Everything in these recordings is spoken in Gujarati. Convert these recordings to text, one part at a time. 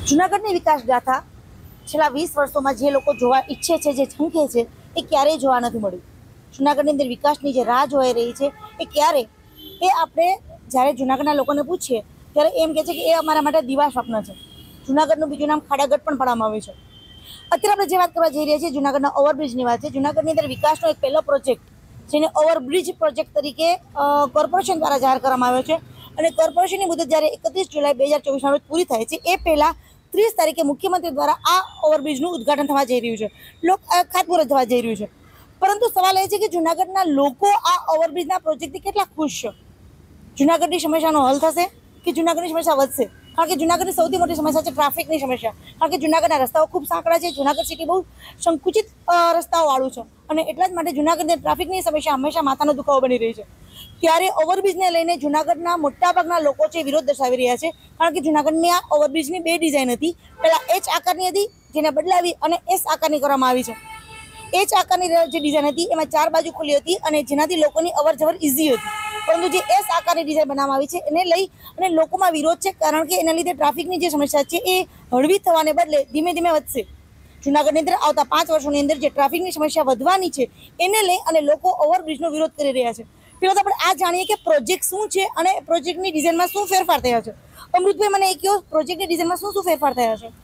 જૂનાગઢની વિકાસ ગાથા છેલ્લા 20 વર્ષોમાં જે લોકો જોવા ઈચ્છે છે, જે ઝંખે છે, એ ક્યારેય જોવા નથી મળ્યું. જૂનાગઢની અંદર વિકાસની જે રાહ જોઈ રહી છે એ ક્યારે, એ આપણે જ્યારે જૂનાગઢના લોકોને પૂછીએ ત્યારે એમ કહે છે કે એ અમારા માટે દિવા સ્વપ્ન છે. જૂનાગઢનું બીજું નામ ખાડાગઢ પણ પાડવામાં આવ્યું છે. અત્યારે આપણે જે વાત કરવા જઈ રહ્યા છીએ જૂનાગઢના ઓવરબ્રિજની વાત છે. જૂનાગઢની અંદર વિકાસનો એક પહેલો પ્રોજેક્ટ જેને ઓવરબ્રિજ પ્રોજેક્ટ તરીકે કોર્પોરેશન દ્વારા જાહેર કરવામાં આવ્યો છે અને કોર્પોરેશનની મુદત જ્યારે 31 જુલાઈ 2024 રોજ પૂરી થાય છે એ પહેલાં 30 તારીખે મુખ્યમંત્રી દ્વારા આ ઓવરબ્રિજનું ઉદ્ઘાટન થવા જઈ રહ્યું છે, ખાતમુહૂર્ત થવા જઈ રહ્યું છે. પરંતુ સવાલ એ છે કે જૂનાગઢના લોકો આ ઓવરબ્રિજના પ્રોજેક્ટથી કેટલા ખુશ છે? જૂનાગઢની સમસ્યાનો હલ થશે કે જૂનાગઢની સમસ્યા વધશે? કારણ કે જૂનાગઢની સૌથી મોટી સમસ્યા છે ટ્રાફિકની સમસ્યા. કારણ કે જૂનાગઢના રસ્તાઓ ખૂબ સાંકડા છે. જૂનાગઢ સિટી બહુ સંકુચિત રસ્તાઓવાળું છે અને એટલા જ માટે જૂનાગઢની ટ્રાફિકની સમસ્યા હંમેશા માથાનો દુખાવો બની રહી છે. ત્યારે ઓવરબ્રિજને લઈને જૂનાગઢના મોટાભાગના લોકો છે વિરોધ દર્શાવી રહ્યા છે. કારણ કે જૂનાગઢની આ ઓવરબ્રિજની બે ડિઝાઇન હતી. પહેલાં એચ આકારની હતી જેને બદલાવી અને એસ આકારની કરવામાં આવી છે. એચ આકારની જે ડિઝાઇન હતી એમાં 4 બાજુ ખુલ્લી હતી અને જેનાથી લોકોની અવર જવર ઇઝી હતી. પરંતુ જે એસ આકારની ડિઝાઇન બનાવવામાં આવી છે એને લઈ અને લોકોમાં વિરોધ છે, કારણ કે એના લીધે ટ્રાફિકની જે સમસ્યા છે એ હળવી થવાને બદલે ધીમે ધીમે વધશે. જૂનાગઢની અંદર આવતા 5 વર્ષોની અંદર જે ટ્રાફિકની સમસ્યા વધવાની છે એને લઈ અને લોકો ઓવરબ્રિજનો વિરોધ કરી રહ્યા છે. પહેલાં તો આપણે આ જાણીએ કે પ્રોજેક્ટ શું છે અને પ્રોજેક્ટની ડિઝાઇનમાં શું ફેરફાર થયા છે. અમૃતભાઈ, મને એ કહો, પ્રોજેક્ટની ડિઝાઇનમાં શું શું ફેરફાર થયા છે?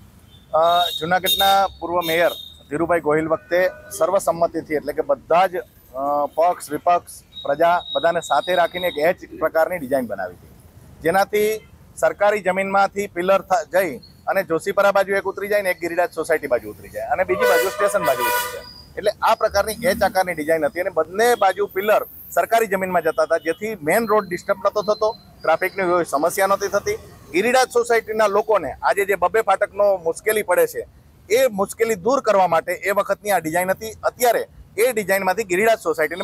જૂનાગઢના પૂર્વ મેયર ધીરુભાઈ ગોહિલ વખતે સર્વસંમતિથી, એટલે કે બધા જ પક્ષ વિપક્ષ પ્રજા બધાને સાથે રાખીને એક એચ પ્રકારની ડિઝાઇન બનાવી હતી, જેનાથી સરકારી જમીનમાંથી પિલર જઈ અને જોશીપરા બાજુ એક ઉતરી જાય ને એક ગિરિરાજ સોસાયટી બાજુ ઉતરી જાય અને બીજી બાજુ સ્ટેશન બાજુ ઉતરી જાય. એટલે આ પ્રકારની એચ આકારની ડિઝાઇન હતી અને બંને બાજુ પિલર સરકારી જમીનમાં જતા હતા, જેથી મેઇન રોડ ડિસ્ટર્બ નહોતો થતો, ટ્રાફિકની સમસ્યા નહોતી થતી. ગિરિરાજ સોસાયટીના લોકોને આજે જે બબે ફાટકનો મુશ્કેલી પડે છે એ મુશ્કેલી દૂર કરવા માટે એ વખતની આ ડિઝાઇન હતી. અત્યારે એ ડિઝાઇનમાંથી ગિરિરાજ સોસાયટીને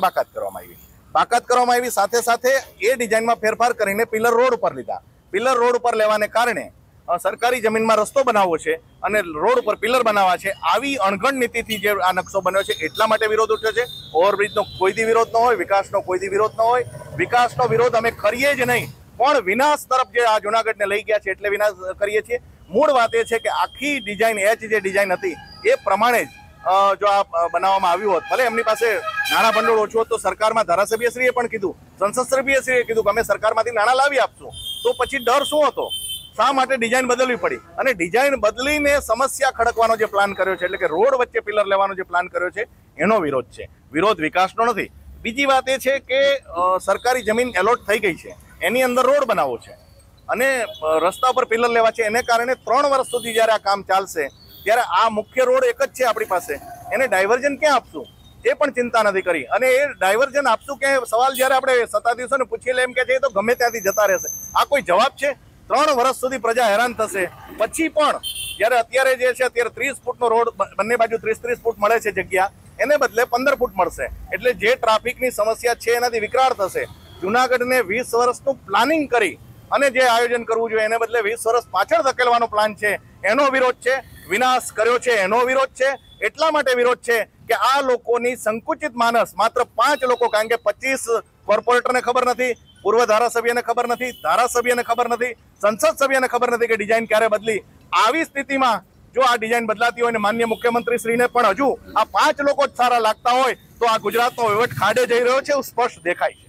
બાકાત કરવામાં આવી. સાથે સાથે એ ડિઝાઇનમાં ફેરફાર કરીને પિલર રોડ ઉપર લીધા. પિલર રોડ ઉપર લેવાને કારણે સરકારી જમીનમાં રસ્તો બનાવવો છે અને રોડ ઉપર પિલર બનાવવા છે, આવી અણઘડ નીતિથી જે આ નકશો બન્યો છે એટલા માટે વિરોધ ઉઠ્યો છે. ઓવરબ્રિજનો કોઈથી વિરોધ ન હોય, વિકાસનો કોઈથી વિરોધ ન હોય. વિકાસનો વિરોધ અમે કરીએ જ નહીં, પણ વિનાશ તરફ જે આ જૂનાગઢને લઈ ગયા છે એટલે વિનાશ કરીએ છીએ. મૂળ વાત એ છે કે આખી ડિઝાઇન એચ જે ડિઝાઇન હતી એ પ્રમાણે જ જો આ બનાવવામાં આવ્યું હોત, ભલે એમની પાસે નાણાં ભંડોળ ઓછું હોત તો સરકારમાં ધારાસભ્યશ્રીએ પણ કીધું, સંસદ સભ્યશ્રીએ કીધું કે અમે સરકારમાંથી નાણાં લાવી આપશું, તો પછી ડર શું હતો? શા માટે ડિઝાઇન બદલવી પડી? અને ડિઝાઇન બદલીને સમસ્યા ખડકવાનો જે પ્લાન કર્યો છે, એટલે કે રોડ વચ્ચે પિલર લેવાનો જે પ્લાન કર્યો છે એનો વિરોધ છે, વિરોધ વિકાસનો નથી. બીજી વાત એ છે કે સરકારી જમીન એલોટ થઈ ગઈ છે, એની અંદર રોડ બનાવવો છે અને રસ્તા પર પિલર લેવા છે. એને કારણે 3 વર્ષ સુધી જ્યારે આ કામ ચાલશે ત્યારે આ મુખ્ય રોડ એક જ છે આપણી પાસે, એને ડાયવર્ઝન ક્યાં આપશું એ પણ ચિંતા નથી કરી. અને એ ડાયવર્ઝન આપશું ક્યાં, સવાલ જ્યારે આપણે સત્તાધીશોને પૂછીએ એટલે એમ કે છે તો ગમે ત્યાંથી જતા રહેશે. આ કોઈ જવાબ છે? 3 વર્ષ સુધી પ્રજા હેરાન થશે. પછી પણ જ્યારે અત્યારે જે છે અત્યારે 30 ફૂટનો રોડ, બંને બાજુ 30-30 ફૂટ મળે છે જગ્યા, એને બદલે 15 ફૂટ મળશે. એટલે જે ટ્રાફિકની સમસ્યા છે એનાથી વિકરાળ થશે. જૂનાગઢને 20 વર્ષનું પ્લાનિંગ કરી અને જે આયોજન કરવું જોઈએ એને બદલે 20 વર્ષ પાછળ ધકેલવાનો પ્લાન છે, એનો વિરોધ છે. વિનાશ કર્યો છે એનો વિરોધ છે. એટલા માટે વિરોધ છે કે આ લોકોની સંકુચિત માનસ, માત્ર 5 લોકો, કારણ કે 25 કોર્પોરેટરને ખબર નથી, પૂર્વ ધારાસભ્યને ખબર નથી, ધારાસભ્યને ખબર નથી, સંસદ સભ્યને ખબર નથી કે ડિઝાઇન ક્યારે બદલી. આવી સ્થિતિમાં જો આ ડિઝાઇન બદલાતી હોય ને માનનીય મુખ્યમંત્રી શ્રીને પણ હજુ આ 5 લોકો જ સારા લાગતા હોય તો આ ગુજરાતનો વહીવટ ખાડે જઈ રહ્યો છે એવું સ્પષ્ટ દેખાય છે.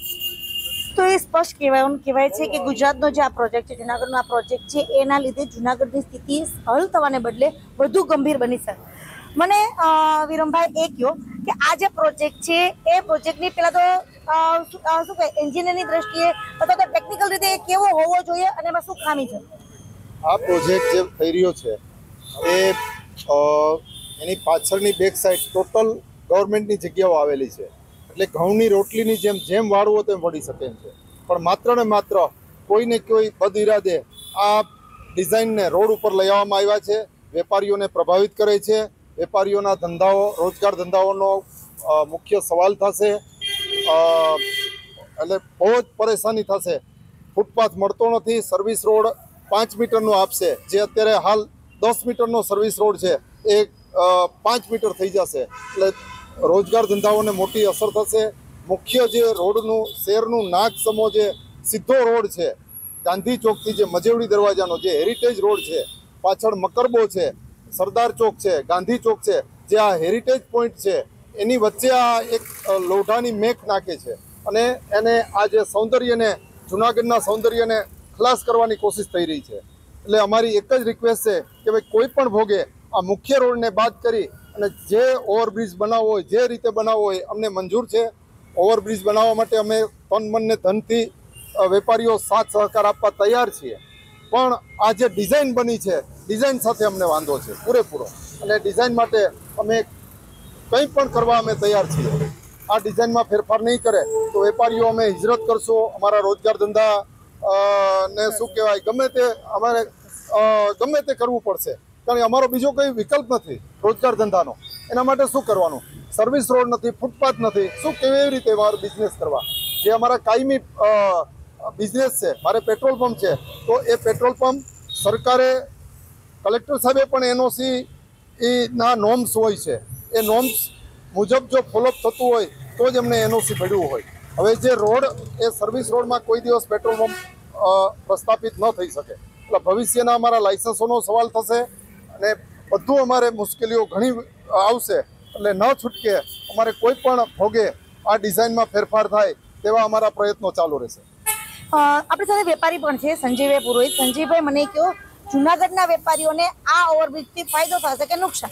તો એ સ્પષ્ટ કહેવાય છે કે ગુજરાતનો જે આ પ્રોજેક્ટ છે, જૂનાગઢનો આ પ્રોજેક્ટ છે, એના લીધે જૂનાગઢની સ્થિતિ હલ થવાને બદલે વધુ ગંભીર બની શકે. મને વિરમભાઈ એ કહો કે આ જે પ્રોજેક્ટ છે એ પ્રોજેક્ટની પહેલાં તો શું કહે, એન્જિનિયરની દ્રષ્ટિએ અથવા તો ટેકનિકલ રીતે કેવો હોવો જોઈએ અને એમાં શું ખામી છે? આ પ્રોજેક્ટ જે થઈ રહ્યો છે એ એની પાછળની બેક સાઈડ ટોટલ ગવર્મેન્ટની જગ્યાઓ આવેલી છે, એટલે ઘઉંની રોટલીની જેમ વાળવો તેમ વળી શકે છે. પણ માત્ર ને માત્ર કોઈને કોઈ બદ ઇરાદે આ ડિઝાઇનને રોડ ઉપર લઈ આવવામાં આવ્યા છે. વેપારીઓને પ્રભાવિત કરે છે. વેપારીઓના ધંધાઓ, રોજગાર ધંધાઓનો મુખ્ય સવાલ થશે. એટલે બહુ જ પરેશાની થશે. ફૂટપાથ મળતો નથી. સર્વિસ રોડ 5 મીટરનો આપશે, જે અત્યારે હાલ 10 મીટરનો સર્વિસ રોડ છે એ 5 મીટર થઈ જશે. એટલે રોજગાર ધંધાઓને મોટી અસર થશે. મુખ્ય જે રોડનું શહેરનું નાક સમો જે સીધો રોડ છે, ગાંધી ચોકથી જે મજેવડી દરવાજાનો જે હેરિટેજ રોડ છે, પાછળ મકરબો છે, સરદાર ચોક છે, ગાંધી ચોક છે, જે આ હેરિટેજ પોઈન્ટ છે એની વચ્ચે આ એક લોઢાની મેક નાખે છે અને એને આ જે સૌંદર્યને, જુનાગઢના સૌંદર્યને ખલાસ કરવાની કોશિશ થઈ રહી છે. એટલે અમારી એક જ રિક્વેસ્ટ છે કે ભાઈ કોઈ પણ ભોગે આ મુખ્ય રોડને બાદ કરી અને જે ઓવરબ્રિજ બનાવવો હોય, જે રીતે બનાવવો હોય અમને મંજૂર છે. ઓવરબ્રિજ બનાવવા માટે અમે તન મન ને ધનથી વેપારીઓ સાથ સહકાર આપવા તૈયાર છીએ, પણ આ જે ડિઝાઇન બની છે, ડિઝાઇન સાથે અમને વાંધો છે પૂરેપૂરો, અને ડિઝાઇન માટે અમે કંઈ પણ કરવા અમે તૈયાર છીએ. આ ડિઝાઇનમાં ફેરફાર નહીં કરે તો વેપારીઓ અમે હિજરત કરશો, અમારા રોજગાર ધંધા ને શું કહેવાય ગમે તે કરવું પડશે, કારણ કે અમારો બીજો કોઈ વિકલ્પ નથી રોજગાર ધંધાનો. એના માટે શું કરવાનું? સર્વિસ રોડ નથી, ફૂટપાથ નથી, શું કેવી રીતે મારો બિઝનેસ કરવા? જે અમારા કાયમી બિઝનેસ છે, મારે પેટ્રોલ પંપ છે, તો એ પેટ્રોલ પંપ સરકારે, કલેક્ટર સાહેબે પણ એનઓસી ના નોર્મ્સ હોય છે, એ નોર્મ્સ મુજબ જો ફોલોઅપ થતું હોય તો જ એમને એનઓસી મળ્યું હોય. હવે જે રોડ એ સર્વિસ રોડમાં કોઈ દિવસ પેટ્રોલ પંપ પ્રસ્થાપિત ન થઈ શકે, એટલે ભવિષ્યના અમારા લાયસન્સોનો સવાલ થશે અને બધું અમારે મુશ્કેલીઓ ઘણી આવશે. એટલે ન છૂટકે અમારે કોઈ પણ ભોગે આ ડિઝાઇનમાં ફેરફાર થાય તેવા અમારા પ્રયત્નો ચાલુ રહેશે. આપણી સાથે વેપારી પણ છે સંજયભાઈ પુરોહિત. સંજયભાઈ, મને કહો, જુનાગઢના વેપારીઓને આ ઓવરબ્રિજથી ફાયદો થશે કે નુકસાન?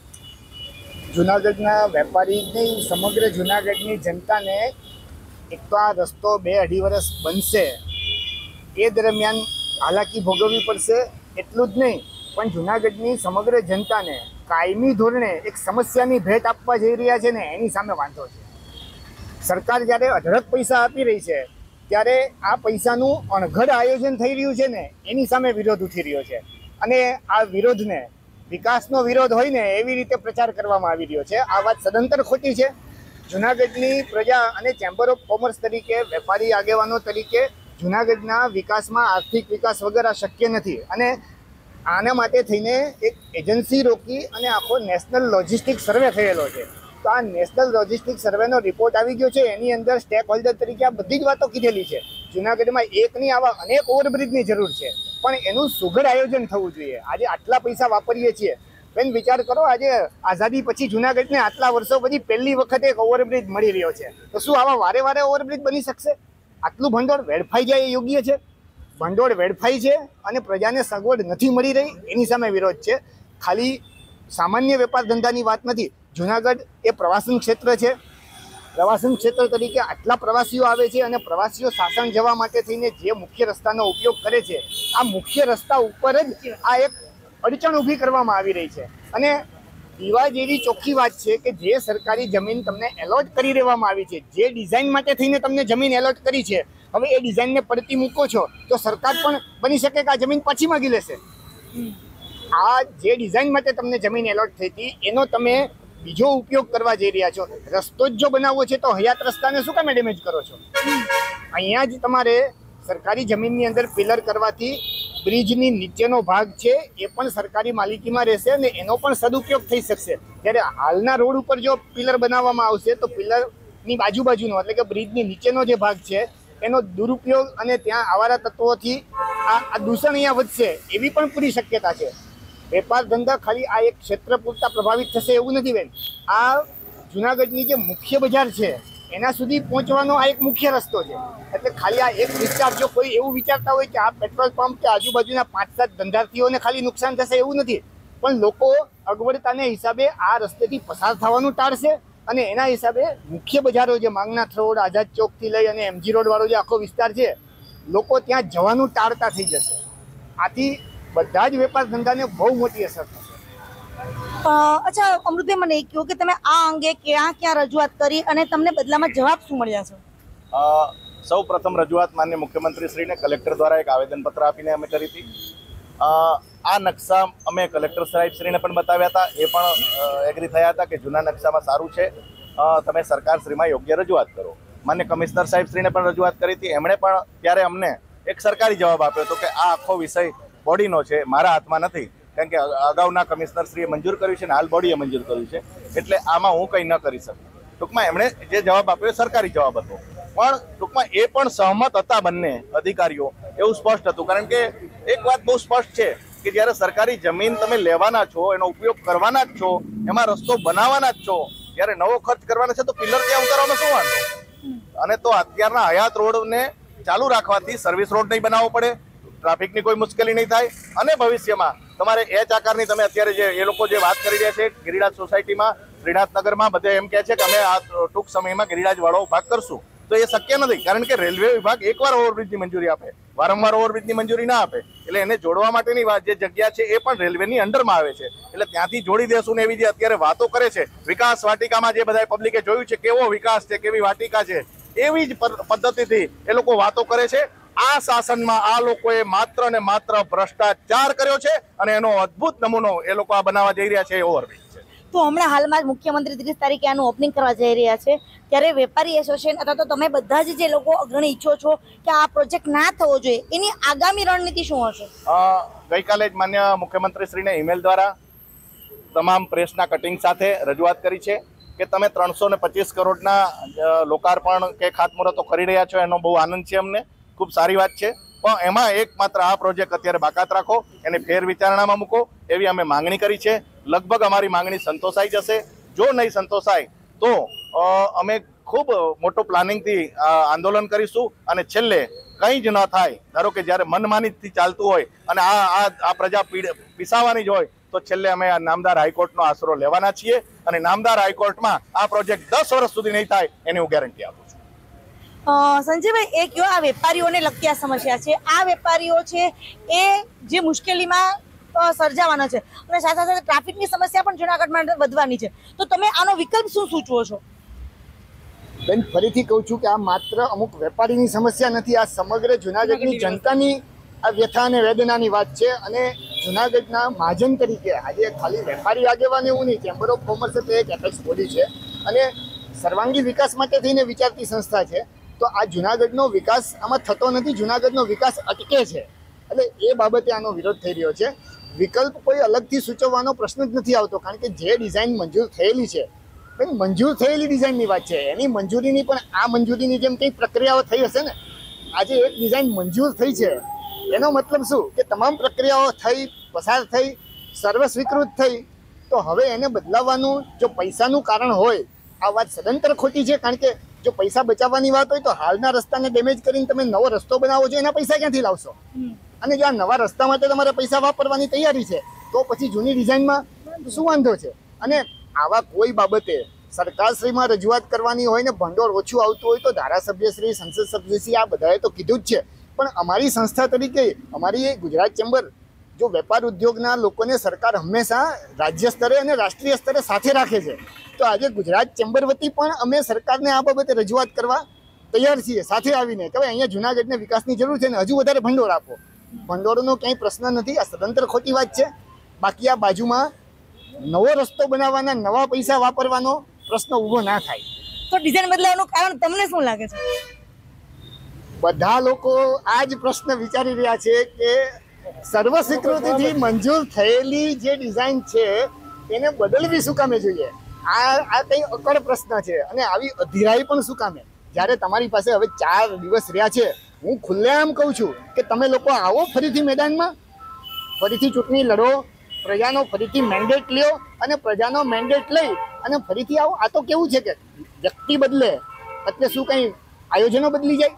જુનાગઢના વેપારીની, સમગ્ર જુનાગઢની જનતાને એક તો આ રસ્તો 2-2.5 વર્ષ બનશે એ દરમિયાન હાલાકી ભોગવવી પડશે. એટલું જ નહીં, પણ જુનાગઢની સમગ્ર જનતાને કાયમી ધોરણે એક સમસ્યાની ભેટ આપવા જઈ રહ્યા છે ને એની સામે વાંધો છે. સરકાર જ્યારે અઢળક પૈસા આપી રહી છે ત્યારે આ પૈસાનું અણઘડ આયોજન થઈ રહ્યું છે ને એની સામે વિરોધ ઉઠી રહ્યો છે, અને આ વિરોધને વિકાસનો વિરોધ હોય ને એવી રીતે પ્રચાર કરવામાં આવી રહ્યો છે. આ વાત સદંતર ખોટી છે. જુનાગઢની પ્રજા અને ચેમ્બર ઓફ કોમર્સ તરીકે, વેપારી આગેવાનો તરીકે જુનાગઢના વિકાસમાં આર્થિક વિકાસ વગર આ શક્ય નથી, અને આના માટે થઈને એક એજન્સી રોકી અને આખો નેશનલ લોજિસ્ટિક સર્વે થયેલો છે. તો આ નેશનલ લોજિસ્ટિક સર્વેનો રિપોર્ટ આવી ગયો છે, એની અંદર સ્ટેક હોલ્ડર તરીકે આ બધી જ વાતો કીધેલી છે. જુનાગઢમાં એક નહીં, આવા અનેક ઓવરબ્રિજની જરૂર છે, પણ એનું સુઘડ આયોજન થવું જોઈએ. આજે આટલા પૈસા વાપરીએ છીએ, બેન વિચાર કરો, આજે આઝાદી પછી જુનાગઢને આટલા વર્ષો પછી પહેલી વખત એક ઓવરબ્રિજ મળી રહ્યો છે, તો શું આવા વારે વારે ઓવરબ્રિજ બની શકશે? આટલું ભંડોળ વેડફાઈ જાય એ યોગ્ય છે? ભંડોળ વેડફાઈ છે અને પ્રજાને સગવડ નથી મળી રહી, એની સામે વિરોધ છે. ખાલી સામાન્ય વેપાર ધંધાની વાત નથી. જુનાગઢ એ પ્રવાસન ક્ષેત્ર છે. પ્રવાસન ક્ષેત્ર તરીકે આટલા પ્રવાસીઓ આવે છે, અને પ્રવાસીઓ સાસણ જવા માટે થઈને જે મુખ્ય રસ્તાનો ઉપયોગ કરે છે, આ મુખ્ય રસ્તા ઉપર જ આ એક અડચણ ઊભી કરવામાં આવી રહી છે. અને દીવા જેવી ચોખ્ખી વાત છે કે જે સરકારી જમીન તમને એલોટ કરી દેવામાં આવી છે, જે ડિઝાઇન માટે થઈને તમને જમીન એલોટ કરી છે, હવે એ ડિઝાઇનને પડતી મૂકો છો તો સરકાર પણ બની શકે કે આ જમીન પાછી માગી લેશે. આ જે ડિઝાઇન માટે તમને જમીન એલોટ થઈ હતી એનો તમે બીજો ઉપયોગ કરવા જઈ રહ્યા છો. રસ્તો જ જો બનાવવો છે તો હયાત રસ્તાને શું કામે ડેમેજ કરો છો? અહીંયા જ તમારે સરકારી જમીનની અંદર પિલર કરવાથી બ્રિજની નીચેનો ભાગ છે એ પણ સરકારી માલિકીમાં રહેશે અને એનો પણ સદુપયોગ થઈ શકશે. જ્યારે હાલના રોડ ઉપર જો પિલર બનાવવામાં આવશે તો પિલરની બાજુનો એટલે કે બ્રિજની નીચેનો જે ભાગ છે એનો દુરુપયોગ અને ત્યાં આવારા તત્વોથી આ દૂષણ અહીંયા વધશે એવી પણ પૂરી શક્યતા છે. વેપાર ધંધા ખાલી આ એક ક્ષેત્ર પૂરતા પ્રભાવિત થશે એવું નથી બેન. આ જુનાગઢની જે મુખ્ય બજાર છે એના સુધી પહોંચવાનો આ એક મુખ્ય રસ્તો છે. એટલે ખાલી આ એક વિસ્તાર, જો કોઈ એવું વિચારતા હોય કે આ પેટ્રોલ પંપ કે આજુબાજુના 5-7 ધંધાર્થીઓને ખાલી નુકસાન થશે એવું નથી, પણ લોકો અગવડતાને હિસાબે આ રસ્તેથી પસાર થવાનું ટાળશે, અને એના હિસાબે મુખ્ય બજારો જે માંગનાથ રોડ, આઝાદ ચોકથી લઈ અને એમજી રોડ વાળો જે આખો વિસ્તાર છે, લોકો ત્યાં જવાનું ટાળતા થઈ જશે. આથી બધા જ વેપાર ધંધાને બહુ મોટી અસર થશે. અચ્છા અમૃતભાઈ, મને એ કહો કે તમે આ અંગે ક્યાં રજૂઆત કરી અને તમને બદલામાં જવાબ શું મળ્યા છે? સૌ પ્રથમ રજૂઆત માનનીય મુખ્યમંત્રીશ્રીને કલેક્ટર દ્વારા એક આવેદનપત્ર આપીને અમે કરી હતી. આ નકશા અમે કલેક્ટર સાહેબશ્રીને પણ બતાવ્યા હતા, એ પણ એગ્રી થયા હતા કે જૂના નકશામાં સારું છે, તમે સરકારશ્રીમાં યોગ્ય રજૂઆત કરો. માન્ય કમિશનર સાહેબશ્રીને પણ રજૂઆત કરી હતી, એમણે પણ ત્યારે અમને એક સરકારી જવાબ આપ્યો હતો કે આ આખો વિષય બોડીનો છે, મારા હાથમાં નથી, કારણ કે અગાઉના કમિશનરશ્રીએ મંજૂર કર્યું છે અને હાલ બોડીએ મંજૂર કર્યું છે, એટલે આમાં હું કંઈ ન કરી શકું. ટૂંકમાં એમણે જે જવાબ આપ્યો એ સરકારી જવાબ હતો, પણ ટૂંકમાં એ પણ સહમત હતા બંને અધિકારીઓ, એવું સ્પષ્ટ હતું. કારણ કે એક વાત બહુ સ્પષ્ટ છે કે જ્યારે સરકારી જમીન તમે લેવાના છો, એનો ઉપયોગ કરવાના જ છો, એમાં રસ્તો બનાવવાના જ છો, ત્યારે નવો ખર્ચ કરવાના છે તો પિલર ત્યાં ઉતારવાનો શું વાંધો? અને તો અત્યારના હયાત રોડને ચાલુ રાખવાથી સર્વિસ રોડ નહીં બનાવવો પડે, ટ્રાફિકની કોઈ મુશ્કેલી નહીં થાય, અને ભવિષ્યમાં તમારે એચ આકારની તમે અત્યારે જે એ લોકો જે વાત કરી રહ્યા છે ગિરિરાજ સોસાયટીમાં, શ્રીનાથનગરમાં બધે એમ કહે છે કે અમે આ ટૂંક સમયમાં ગિરિરાજ વાળો ભાગ કરશું, તો એ શક્ય નથી. કારણ કે રેલવે વિભાગ એકવાર ઓવરબ્રિજની મંજૂરી આપે, વારંવાર ઓવરબ્રિજની મંજૂરી ના આપે, એટલે એને જોડવા માટેની જે જગ્યા છે એ પણ રેલવેની અંડરમાં આવે છે, એટલે ત્યાંથી જોડી દેશું ને એવી જે અત્યારે વાતો કરે છે. વિકાસ વાટિકામાં જે બધા પબ્લિકે જોયું છે કેવો વિકાસ છે, કેવી વાટિકા છે, એવી જ પદ્ધતિથી એ લોકો વાતો કરે છે. આ શાસનમાં આ લોકોએ માત્ર ને માત્ર ભ્રષ્ટાચાર કર્યો છે, અને એનો અદ્ભુત નમૂનો એ લોકો આ બનાવવા જઈ રહ્યા છે એ ઓવરબ્રિજ છે. તો હમણાં હાલમાં જ મુખ્યમંત્રી 30 તારીખે આનું ઓપનિંગ કરવા જઈ રહ્યા છે, ત્યારે વેપારી એસોસિએશન અથવા તો તમે બધા જ જે લોકો અગ્રણી ઈચ્છો છો કે આ પ્રોજેક્ટ ના થવો જોઈએ, એની આગામી રણનીતિ શું હશે? ગઈકાલે જ માન્ય મુખ્યમંત્રીશ્રીને ઈમેલ દ્વારા તમામ પ્રેસના કટિંગ સાથે રજૂઆત કરી છે કે તમે 325 કરોડના લોકાર્પણ કે ખાતમુહૂર્તો કરી રહ્યા છો, એનો બહુ આનંદ છે અમને, ખૂબ સારી વાત છે, પણ એમાં એકમાત્ર આ પ્રોજેક્ટ અત્યારે બાકાત રાખો, એને ફેર વિચારણામાં મૂકો, એવી અમે માંગણી કરી છે. લગભગ અમારી માંગણી સંતોષાઈ જશે. જો નહીં સંતોષાય તો અમે ખૂબ મોટો પ્લાનિંગથી આંદોલન કરીશું, અને છેલ્લે કંઈ જ ન થાય, ધારો કે જ્યારે મનમાનીથી ચાલતું હોય અને આ પ્રજા પીસાવાની જ હોય, તો છેલ્લે અમે આ નામદાર હાઈકોર્ટનો આશરો લેવાના છીએ, અને નામદાર હાઈકોર્ટમાં આ પ્રોજેક્ટ 10 વર્ષ સુધી નહીં થાય એની હું ગેરંટી આપું છું. સંજયભાઈ, એ કયો આ વેપારીઓને લગતી આ સમસ્યા છે, આ વેપારીઓ છે એ જે મુશ્કેલીમાં સર્જાવાના છે, અને સાથે સાથે ટ્રાફિકની સમસ્યા પણ જૂનાગઢમાં વધવાની છે, તો તમે આનો વિકલ્પ શું સૂચવો છો? બેન, ફરીથી કહું છું કે આ માત્ર અમુક વેપારીની સમસ્યા નથી, આ સમગ્ર જૂનાગઢની જનતાની આ વ્યથા અને વેદનાની વાત છે. અને જૂનાગઢના મહાજન તરીકે આજે ખાલી વેપારી આગેવાન એવું નહીં, ચેમ્બર ઓફ કોમર્સ તો એક એપેક્સ બોડી છે અને સર્વાંગી વિકાસ માટે થઈને વિચારતી સંસ્થા છે. તો આ જૂનાગઢનો વિકાસ આમાં થતો નથી, જૂનાગઢનો વિકાસ અટકે છે, એટલે એ બાબતે આનો વિરોધ થઈ રહ્યો છે. વિકલ્પ કોઈ અલગથી સૂચવવાનો પ્રશ્ન જ નથી આવતો, કારણ કે જે ડિઝાઇન મંજૂર થયેલી છે, મંજૂર થયેલી ડિઝાઇનની વાત છે, એની મંજૂરીની પણ આ મંજૂરીની જેમ કંઈ પ્રક્રિયાઓ થઈ હશે ને. આજે એક ડિઝાઇન મંજૂર થઈ છે, એનો મતલબ શું કે તમામ પ્રક્રિયાઓ થઈ, પસાર થઈ, સર્વ સ્વીકૃત થઈ, તો હવે એને બદલાવવાનું જો પૈસાનું કારણ હોય, આ વાત સદંતર ખોટી છે. કારણ કે જો પૈસા બચાવવાની વાત હોય તો હાલના રસ્તાને ડેમેજ કરીને તમે નવો રસ્તો બનાવો છો, એના પૈસા ક્યાંથી લાવશો? અને જો આ નવા રસ્તા માટે તમારે પૈસા વાપરવાની તૈયારી છે, તો પછી જૂની ડિઝાઇનમાં શું વાંધો છે? અને આવા કોઈ બાબતે સરકારશ્રીમાં રજૂઆત કરવાની હોય ને ભંડોળ ઓછું આવતું હોય તો ધારાસભ્યશ્રી, સંસદ સભ્યશ્રી આ બધાએ તો કીધું જ છે. પણ અમારી સંસ્થા તરીકે, અમારી ગુજરાત ચેમ્બર, જો વેપાર ઉદ્યોગના લોકોને સરકાર હંમેશા રાજ્ય સ્તરે અને રાષ્ટ્રીય સ્તરે સાથે રાખે છે, તો આજે ગુજરાત ચેમ્બર વતી પણ અમે સરકારને આ બાબતે રજૂઆત કરવા તૈયાર છીએ, સાથે આવીને કે ભાઈ અહીંયા જૂનાગઢને વિકાસની જરૂર છે ને હજુ વધારે ભંડોળ આપો. ભંડોળનો ક્યાંય પ્રશ્ન નથી, આ સદંતર ખોટી વાત છે. બાકી આ બાજુમાં નવો રસ્તો બનાવવાના, નવા પૈસા વાપરવાનો પ્રશ્ન ઊભો ના થાય. તો ડિઝાઇન બદલાવાનું કારણ તમને શું લાગે છે? બધા લોકો આ જ પ્રશ્ન વિચારી રહ્યા છે કે સર્વ સ્વીકૃતિથી મંજૂર થયેલી જે ડિઝાઇન છે એને બદલવી શું કામે જોઈએ? આ કંઈ અકળ પ્રશ્ન છે. અને આવી અધીરાઈ પણ શું કામે? જ્યારે તમારી પાસે હવે 4 દિવસ રહ્યા છે, હું ખુલ્લેઆમ કહું છું કે તમે લોકો આવો ફરીથી મેદાનમાં, ફરીથી ચૂંટણી લડો, પ્રજાનો ફરીથી મેન્ડેટ લ્યો અને પ્રજાનો મેન્ડેટ લઈ અને ફરીથી આવો. આ તો કેવું છે કે વ્યક્તિ બદલે એટલે શું કંઈ આયોજનો બદલી જાય?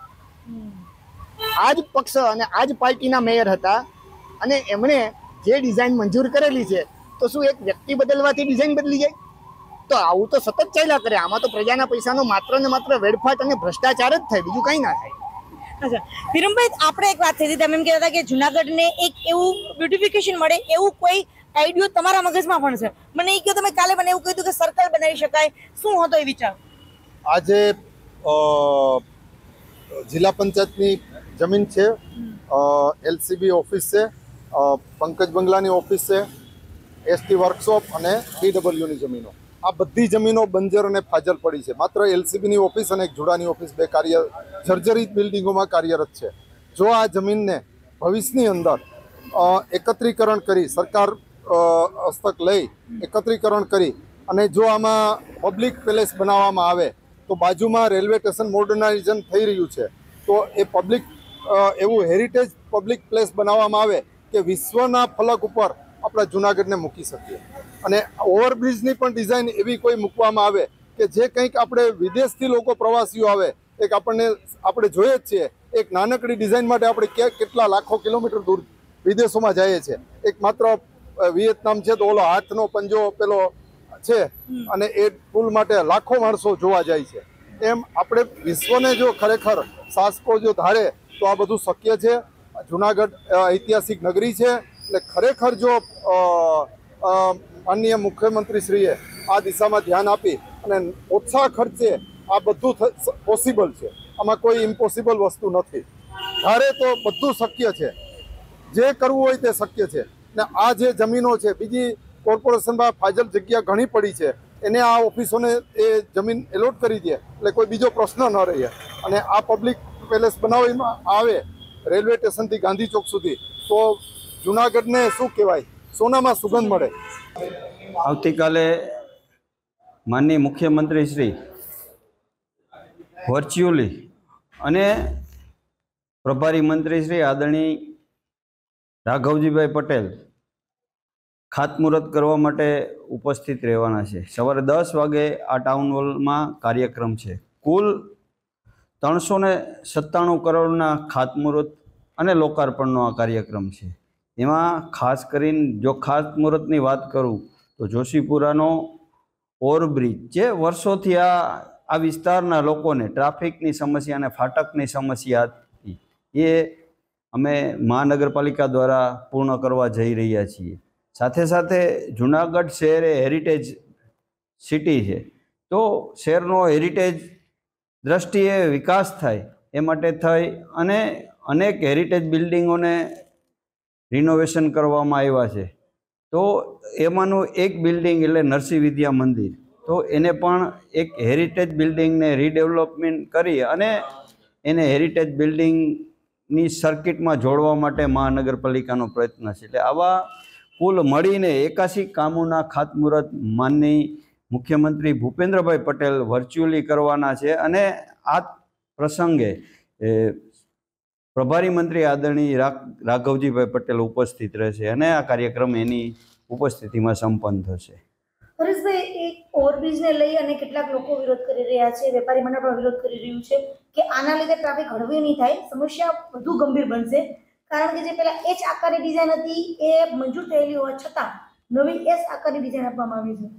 આ જ પક્ષ અને આ જ પાર્ટીના મેયર હતા અને એમણે જે ડિઝાઇન મંજૂર કરેલી છે, તો શું એક વ્યક્તિ બદલવાથી ડિઝાઇન બદલી જાય? તો આવું તો સતત ચાલ્યા કરે. આમાં તો પ્રજાના પૈસાનો માત્ર ને માત્ર વેડફાટ અને ભ્રષ્ટાચાર જ થાય, બીજું કંઈ ના થાય. અચ્છા વિરમભાઈ, આપણે એક વાત થઈ હતી, તમે એમ કહેતા હતા કે જુનાગઢને એક એવું બ્યુટિફિકેશન મળે એવું કોઈ આઈડિયો તમારા મગજમાં પણ છે. મને એ કહ્યું, તમે કાલે મને એવું કહ્યું કે સર્કલ બનાવી શકાય, શું હતો એ વિચાર? આજે જિલ્લા પંચાયતની જમીન છે, LCB ઓફિસ છે, પંકજ બંગલાની ઓફિસ છે, ST વર્કશોપ અને BWની જમીનો, આ બધી જમીનો બંજર અને ફાજલ પડી છે. માત્ર LCBની ઓફિસ અને એક જોડાની ઓફિસ, બે જર્જરિત બિલ્ડિંગોમાં કાર્યરત છે. જો આ જમીનને ભવિષ્યની અંદર એકત્રીકરણ કરી, સરકાર હસ્તક લઈ એકત્રીકરણ કરી અને જો આમાં પબ્લિક પેલેસ બનાવવામાં આવે તો બાજુમાં રેલવે સ્ટેશન મોડર્નાઇઝેશન થઈ રહ્યું છે, તો એ પબ્લિક એવું હેરિટેજ પબ્લિક પ્લેસ બનાવવામાં આવે કે વિશ્વના ફલક ઉપર આપણા જુનાગઢને મૂકી શકીએ. અને ઓવરબ્રિજની પણ ડિઝાઇન એવી કોઈ મૂકવામાં આવે કે જે કંઈક આપણે વિદેશથી લોકો પ્રવાસીઓ આવે, એક આપણે જોઈએ જ છીએ એક નાનકડી ડિઝાઇન માટે આપણે કેટલા લાખો કિલોમીટર દૂર વિદેશોમાં જઈએ છીએ. એક માત્ર વિયેતનામ છે તો ઓલો હાથનો પંજો પેલો છે અને એ પુલ માટે લાખો માણસો જોવા જાય છે. એમ આપણે વિશ્વને જો ખરેખર શાસકો જો ધારે તો આ બધું શક્ય છે. જુનાગઢ ઐતિહાસિક નગરી છે, એટલે ખરેખર જો માનનીય મુખ્યમંત્રીશ્રીએ આ દિશામાં ધ્યાન આપી અને ઓછા ખર્ચે આ બધું પોસિબલ છે. આમાં કોઈ ઇમ્પોસિબલ વસ્તુ નથી. ધારે તો બધું શક્ય છે. જે કરવું હોય તે શક્ય છે. ને આ જે જમીનો છે, બીજી કોર્પોરેશનમાં ફાજલ જગ્યા ઘણી પડી છે, એને આ ઓફિસોને એ જમીન એલોટ કરી દે એટલે કોઈ બીજો પ્રશ્ન ન રહે. અને આ પબ્લિક પેલેસ બનાવવામાં આવે રેલવે સ્ટેશનથી ગાંધી ચોક સુધી, તો જુનાગઢને શું કહેવાય, સોનામાં સુગંધ મળે. આવતીકાલે માનનીય મુખ્યમંત્રી શ્રી વર્ચ્યુઅલી અને પ્રભારી મંત્રી શ્રી આદરણીય રાઘવજીભાઈ પટેલ ખાતમુહૂર્ત કરવા માટે ઉપસ્થિત રહેવાના છે. સવારે 10 વાગે આ ટાઉન હોલમાં કાર્યક્રમ છે. કુલ 397 કરોડના ખાતમુહૂર્ત અને લોકાર્પણનો આ કાર્યક્રમ છે. એમાં ખાસ કરીને જો ખાતમુહૂર્તની વાત કરું તો જોશીપુરાનો ઓવરબ્રિજ, જે વર્ષોથી આ વિસ્તારના લોકોને ટ્રાફિકની સમસ્યા અને ફાટકની સમસ્યા હતી, એ અમે મહાનગરપાલિકા દ્વારા પૂર્ણ કરવા જઈ રહ્યા છીએ. સાથે સાથે જુનાગઢ શહેર એ હેરિટેજ સિટી છે, તો શહેરનો હેરિટેજ દ્રષ્ટિએ વિકાસ થાય એ માટે થઈ અને અનેક હેરિટેજ બિલ્ડિંગોને રિનોવેશન કરવામાં આવ્યા છે. તો એમાંનું એક બિલ્ડિંગ એટલે નરસિંહ વિદ્યા મંદિર, તો એને પણ એક હેરિટેજ બિલ્ડિંગને રીડેવલપમેન્ટ કરી અને એને હેરિટેજ બિલ્ડિંગની સર્કિટમાં જોડવા માટે મહાનગરપાલિકાનો પ્રયત્ન છે. એટલે આવા કુલ મળીને 81 કામોના ખાતમુહૂર્ત માનનીય મુખ્યમંત્રી ભૂપેન્દ્રભાઈ પટેલ વર્ચ્યુઅલી કરવાના છે. અને આ પ્રસંગે પ્રભારી મંત્રી આદરણીય રાઘવજીભાઈ પટેલ ઉપસ્થિત રહેશે અને આ કાર્યક્રમ એની ઉપસ્થિતિમાં સંપન્ન થશે. પરેશભાઈ, એક ઓવરબ્રિજને લઈ અને કેટલાક લોકો વિરોધ કરી રહ્યા છે, વેપારી મંડળ પણ વિરોધ કરી રહ્યું છે કે આના લીધે ટ્રાફિક હળવી નહીં થાય, સમસ્યા વધુ ગંભીર બનશે. કારણ કે જે પેલા એચ આકારની ડિઝાઇન હતી એ મંજૂર થયેલી હોવા છતાં નવી એસ આકારની ડિઝાઇન આપવામાં આવી છે.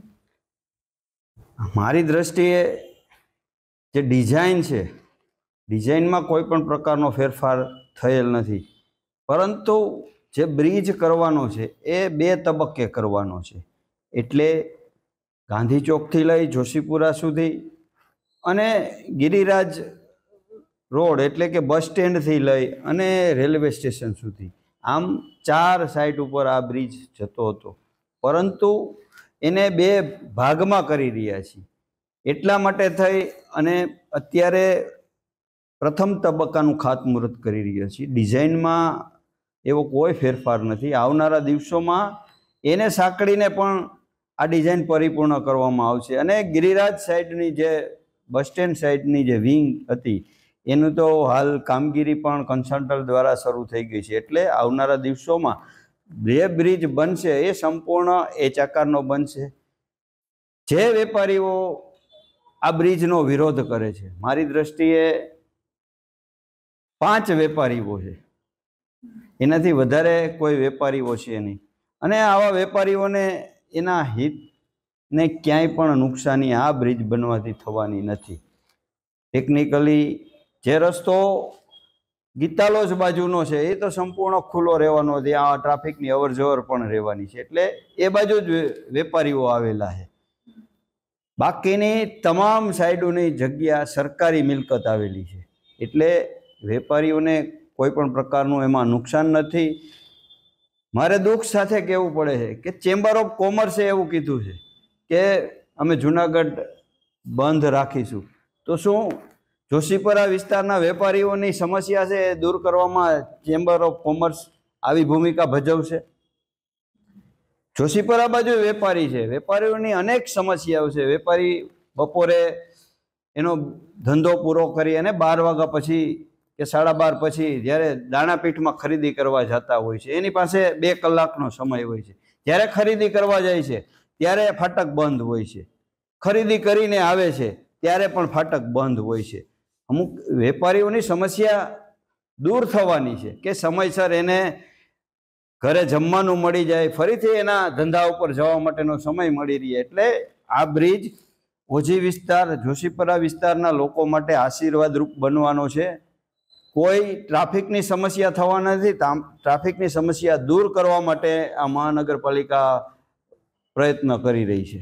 મારી દ્રષ્ટિએ જે ડિઝાઇન છે, ડિઝાઇનમાં કોઈ પણ પ્રકારનો ફેરફાર થયેલ નથી, પરંતુ જે બ્રિજ કરવાનો છે એ 2 તબક્કે કરવાનો છે. એટલે ગાંધી ચોકથી લઈ જોશીપુરા સુધી અને ગિરિરાજ રોડ એટલે કે બસ સ્ટેન્ડથી લઈ અને રેલવે સ્ટેશન સુધી, આમ 4 સાઇડ ઉપર આ બ્રિજ જતો હતો, પરંતુ એને 2 ભાગમાં કરી રહ્યા છીએ. એટલા માટે થઈ અને અત્યારે પ્રથમ તબક્કાનું ખાતમુહૂર્ત કરી રહ્યા છીએ. ડિઝાઇનમાં એવો કોઈ ફેરફાર નથી. આવનારા દિવસોમાં એને સાંકળીને પણ આ ડિઝાઇન પરિપૂર્ણ કરવામાં આવશે. અને ગિરિરાજ સાઈડની જે બસ સ્ટેન્ડ સાઈડની જે વિંગ હતી એનું તો હાલ કામગીરી પણ કન્સલ્ટન્ટ દ્વારા શરૂ થઈ ગઈ છે. એટલે આવનારા દિવસોમાં જે બ્રિજ બનશે એ સંપૂર્ણ એચ આકારનો બનશે. જે વેપારીઓ આ બ્રિજનો વિરોધ કરે છે, મારી દ્રષ્ટિએ 5 વેપારીઓ છે, એનાથી વધારે કોઈ વેપારીઓ છે નહીં. અને આવા વેપારીઓને એના હિતને ક્યાંય પણ નુકસાની આ બ્રિજ બનવાથી થવાની નથી. ટેકનિકલી જે રસ્તો ગીતાલોજ બાજુનો છે એ તો સંપૂર્ણ ખુલ્લો રહેવાનો, ત્યાં ટ્રાફિકની અવરજવર પણ રહેવાની છે, એટલે એ બાજુ જ વેપારીઓ આવેલા છે. બાકીની તમામ સાઈડોની જગ્યા સરકારી મિલકત આવેલી છે, એટલે વેપારીઓને કોઈ પણ પ્રકારનું એમાં નુકસાન નથી. મારે દુઃખ સાથે કહેવું પડે છે કે ચેમ્બર ઓફ કોમર્સે એવું કીધું છે કે અમે જુનાગઢ બંધ રાખીશું. તો શું જોશીપુરા વિસ્તારના વેપારીઓની સમસ્યા છે એ દૂર કરવામાં ચેમ્બર ઓફ કોમર્સ આવી ભૂમિકા ભજવશે? જોશીપુરા બાજુ વેપારી છે, વેપારીઓની અનેક સમસ્યાઓ છે. વેપારી બપોરે એનો ધંધો પૂરો કરી અને 12 વાગ્યા પછી કે 12:30 પછી જ્યારે દાણાપીઠમાં ખરીદી કરવા જતા હોય છે, એની પાસે 2 કલાકનો સમય હોય છે. જ્યારે ખરીદી કરવા જાય છે ત્યારે ફાટક બંધ હોય છે, ખરીદી કરીને આવે છે ત્યારે પણ ફાટક બંધ હોય છે. અમુક વેપારીઓની સમસ્યા દૂર થવાની છે કે સમયસર એને ઘરે જમવાનું મળી જાય, ફરીથી એના ધંધા ઉપર જવા માટેનો સમય મળી રહે. એટલે આ બ્રિજ ઓજી વિસ્તાર, જોશીપરા વિસ્તારના લોકો માટે આશીર્વાદરૂપ બનવાનો છે. કોઈ ટ્રાફિકની સમસ્યા થવા નથી. ટ્રાફિકની સમસ્યા દૂર કરવા માટે આ મહાનગરપાલિકા પ્રયત્ન કરી રહી છે.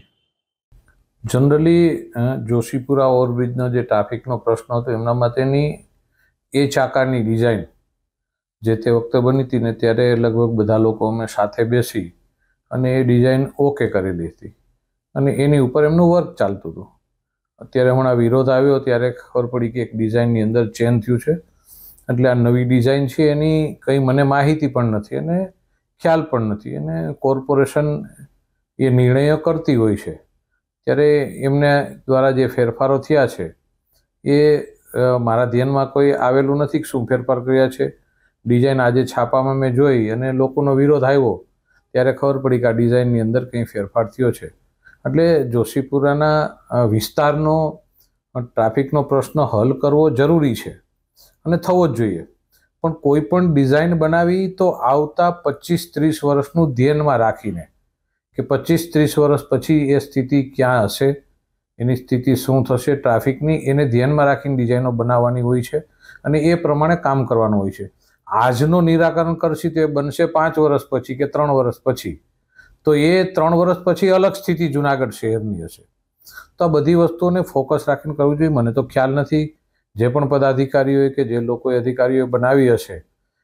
જનરલી જોશીપુરા ઓવરબ્રિજનો જે ટ્રાફિકનો પ્રશ્ન હતો એમના માટેની એ ચાકાની ડિઝાઇન જે તે વખતે બની હતી ને ત્યારે લગભગ બધા લોકો અમે સાથે બેસી અને એ ડિઝાઇન ઓકે કરેલી હતી અને એની ઉપર એમનું વર્ક ચાલતું હતું. અત્યારે હમણાં વિરોધ આવ્યો ત્યારે ખબર પડી કે એક ડિઝાઇનની અંદર ચેન્જ થયું છે. એટલે આ નવી ડિઝાઇન છે એની કંઈ મને માહિતી પણ નથી અને ખ્યાલ પણ નથી, અને કોર્પોરેશન એ નિર્ણયો કરતી હોય છે ત્યારે એમને દ્વારા જે ફેરફારો થયા છે એ મારા ધ્યાનમાં કોઈ આવેલું નથી કે શું ફેરફાર કર્યા છે. ડિઝાઇન આજે છાપામાં મેં જોઈ અને લોકોનો વિરોધ આવ્યો ત્યારે ખબર પડી કે આ ડિઝાઇનની અંદર કંઈ ફેરફાર થયો છે. એટલે જોશીપુરાના વિસ્તારનો ટ્રાફિકનો પ્રશ્ન હલ કરવો જરૂરી છે અને થવો જ જોઈએ. પણ કોઈ પણ ડિઝાઇન બનાવી તો આવતા 25-30 વર્ષનું ધ્યાનમાં રાખીને કે 25-30 વર્ષ પછી એ સ્થિતિ ક્યાં હશે, એની સ્થિતિ શું થશે ટ્રાફિકની, એને ધ્યાનમાં રાખીને ડિઝાઇનો બનાવવાની હોય છે અને એ પ્રમાણે કામ કરવાનું હોય છે. આજનું નિરાકરણ કરશે તો એ બનશે 5 વર્ષ પછી કે 3 વર્ષ પછી, તો એ 3 વર્ષ પછી અલગ સ્થિતિ જુનાગઢ શહેરની હશે. તો આ બધી વસ્તુઓને ફોકસ રાખીને કરવું જોઈએ. મને તો ખ્યાલ નથી જે પણ પદાધિકારીઓએ કે જે લોકોએ અધિકારીઓએ બનાવી હશે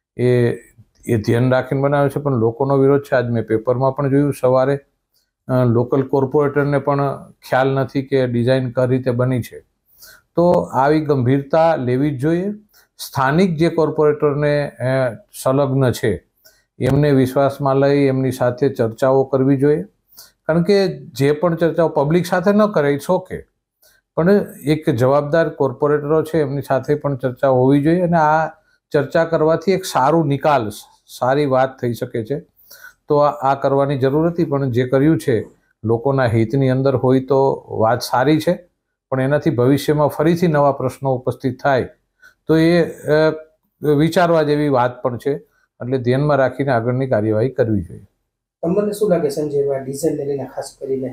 એ ધ્યાન રાખીને બનાવે છે, પણ લોકોનો વિરોધ છે. આજ મેં પેપરમાં પણ જોયું સવારે, લોકલ કોર્પોરેટરને પણ ખ્યાલ નથી કે ડિઝાઇન કઈ રીતે બની છે. તો આવી ગંભીરતા લેવી જ જોઈએ. સ્થાનિક જે કોર્પોરેટરને સંલગ્ન છે એમને વિશ્વાસમાં લઈ એમની સાથે ચર્ચાઓ કરવી જોઈએ. કારણ કે જે પણ ચર્ચાઓ પબ્લિક સાથે ન કરે ઇટ્સ ઓકે, પણ એક જવાબદાર કોર્પોરેટરો છે એમની સાથે પણ ચર્ચા હોવી જોઈએ અને આ ચર્ચા કરવાથી એક સારું નિકાલ, સારી વાત થઈ શકે છે. તો આ કરવાની જરૂર હતી, પણ જે કર્યું છે લોકોના હિતની અંદર હોય તો વાત સારી છે, પણ એનાથી ભવિષ્યમાં ફરીથી નવા પ્રશ્નો ઉપસ્થિત થાય તો એ વિચારવા જેવી વાત પણ છે. એટલે ધ્યાનમાં રાખીને આગળની કાર્યવાહી કરવી જોઈએ. તમને શું લાગે સંજયભાઈ, ડિઝાઇનને લઈને ખાસ કરીને?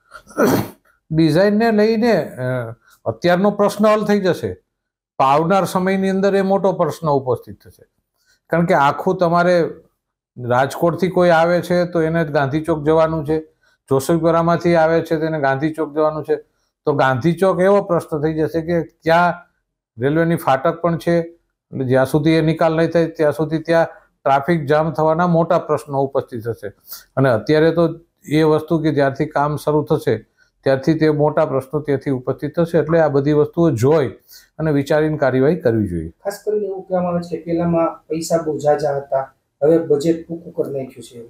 ડિઝાઇનને લઈને અત્યારનો પ્રશ્ન હલ થઈ જશે, આવનાર સમયની અંદર એ મોટો પ્રશ્ન ઉપસ્થિત થશે. કારણ કે આખું તમારે રાજકોટથી કોઈ આવે છે તો એને ગાંધી ચોક જવાનું છે, જોશીપુરામાંથી આવે છે તો એને ગાંધી ચોક જવાનું છે, તો ગાંધી ચોક એવો પ્રશ્ન થઈ જશે કે ત્યાં રેલવેની ફાટક પણ છે. એટલે જ્યાં સુધી એ નિકાલ નહીં થાય ત્યાં સુધી ત્યાં ટ્રાફિક જામ થવાના મોટા પ્રશ્નો ઉપસ્થિત થશે. અને અત્યારે તો એ વસ્તુ કે જ્યારથી કામ શરૂ થશે ત્યારથી તે મોટા પ્રશ્નો ત્યાંથી ઉપસ્થિત થશે. એટલે આ બધી વસ્તુઓ જોઈ અને વિચારીને કાર્યવાહી કરવી જોઈએ. ખાસ કરીને એવું કહેવામાં આવે છે કે પહેલામાં પૈસા બહુ ઝાઝા હતા, હવે બજેટ ટૂંકું કરી નાખ્યું છે.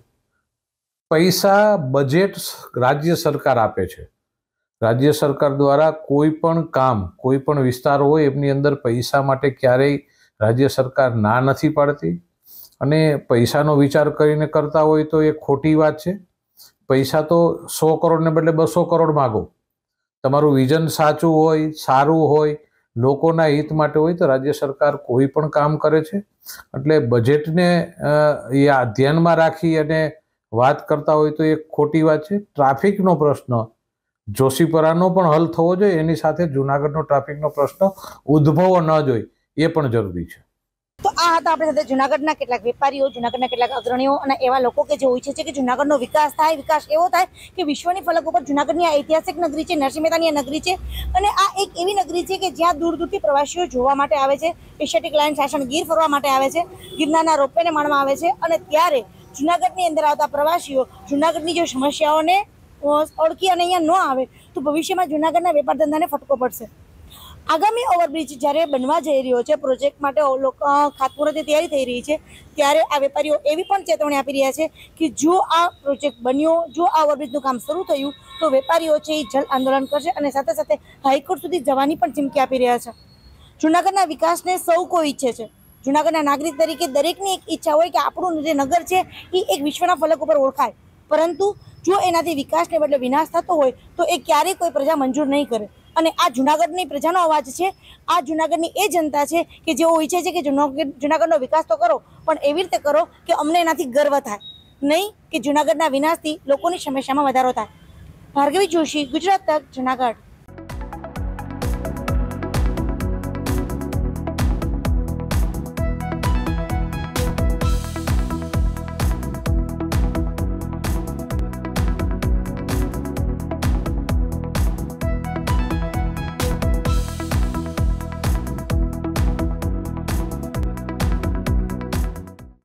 પૈસા બજેટ રાજ્ય સરકાર આપે છે. રાજ્ય સરકાર દ્વારા કોઈ પણ કામ, કોઈ પણ વિસ્તાર હોય એમની અંદર પૈસા માટે ક્યારેય રાજ્ય સરકાર ના નથી પાડતી. અને પૈસાનો વિચાર કરીને કરતા હોય તો એ ખોટી વાત છે. પૈસા તો 100 કરોડને બદલે 200 કરોડ માગો. તમારું વિઝન સાચું હોય, સારું હોય, લોકોના હિત માટે હોય તો રાજ્ય સરકાર કોઈ પણ કામ કરે છે. એટલે બજેટને એ ધ્યાનમાં રાખી અને વાત કરતા હોય તો એ ખોટી વાત છે. ટ્રાફિકનો પ્રશ્ન જોશીપરાનો પણ હલ થવો જોઈએ, એની સાથે જુનાગઢનો ટ્રાફિકનો પ્રશ્ન ઉદ્ભવવો ન જોઈએ એ પણ જરૂરી છે. તો આ હતા આપણી સાથે જુનાગઢના કેટલાક વેપારીઓ, જુનાગઢના કેટલાક અગ્રણીઓ અને એવા લોકો કે જે ઈચ્છે છે કે જુનાગઢનો વિકાસ થાય. વિકાસ એવો થાય કે વિશ્વની ફલક ઉપર જુનાગઢની આ ઐતિહાસિક નગરી છે, નરસિંહ મહેતાની આ નગરી છે અને આ એક એવી નગરી છે કે જ્યાં દૂર દૂરથી પ્રવાસીઓ જોવા માટે આવે છે, એશિયાટિક લાયન શાસન ગીર ફરવા માટે આવે છે, ગિરનારના રોપવેને માણવા આવે છે. અને ત્યારે જુનાગઢની અંદર આવતા પ્રવાસીઓ જુનાગઢની જે સમસ્યાઓને ઓળખી અને અહીંયા ન આવે તો ભવિષ્યમાં જુનાગઢના વેપાર ધંધાને ફટકો પડશે. આગામી ઓવરબ્રિજ જ્યારે બનવા જઈ રહ્યો છે, પ્રોજેક્ટ માટે ખાતમુહૂર્તની તૈયારી થઈ રહી છે, ત્યારે આ વેપારીઓ એવી પણ ચેતવણી આપી રહ્યા છે કે જો આ પ્રોજેક્ટ બન્યો, જો આ ઓવરબ્રિજનું કામ શરૂ થયું તો વેપારીઓ છે એ જલ આંદોલન કરશે અને સાથે સાથે હાઈકોર્ટ સુધી જવાની પણ ચીમકી આપી રહ્યા છે. જુનાગઢના વિકાસને સૌ કોઈ ઈચ્છે છે. જુનાગઢના નાગરિક તરીકે દરેકની એક ઈચ્છા હોય કે આપણું જે નગર છે એ એક વિશ્વના ફલક ઉપર ઓળખાય, પરંતુ જો એનાથી વિકાસને બદલે વિનાશ થતો હોય તો એ ક્યારેય કોઈ પ્રજા મંજૂર નહીં કરે. અને આ જુનાગઢની પ્રજાનો અવાજ છે, આ જુનાગઢની એ જનતા છે કે જેઓ ઈચ્છે છે કે જુનાગઢનો વિકાસ તો કરો, પણ એવી રીતે કરો કે અમને એનાથી ગર્વ થાય, નહીં કે જુનાગઢના વિનાશથી લોકોની સમસ્યામાં વધારો થાય. ભાર્ગવી જોશી, ગુજરાત તક, જુનાગઢ.